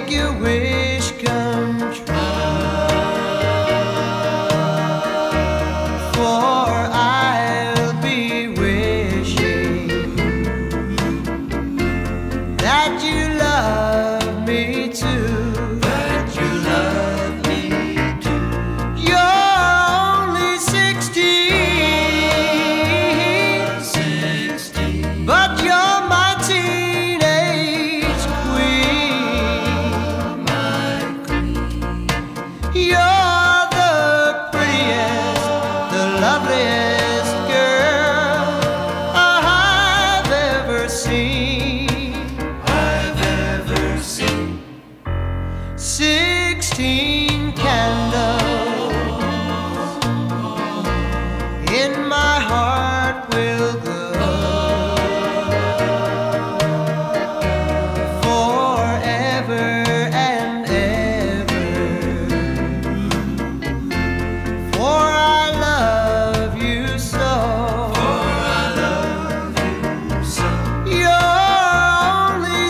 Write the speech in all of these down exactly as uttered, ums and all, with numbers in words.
make your wish come true. For I'll be wishing that you love me too. That you love me too. You're only sixteen, sixteen, but you're my teenage queen, my queen. You're the prettiest, the loveliest girl I've ever seen, I've ever seen. Sixteen candles in my heart will glow forever and ever. For I love you so. For I love you so. You're only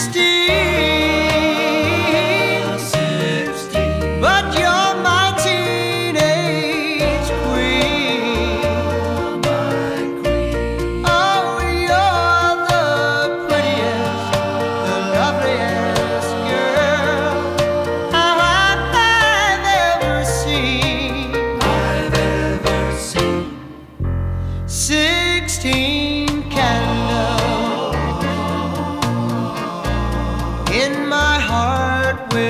sixteen, sixteen, but you're my teenage queen, my queen. Oh, you're the prettiest, the loveliest girl I've ever seen, I've ever seen. Sixteen candles in my heart will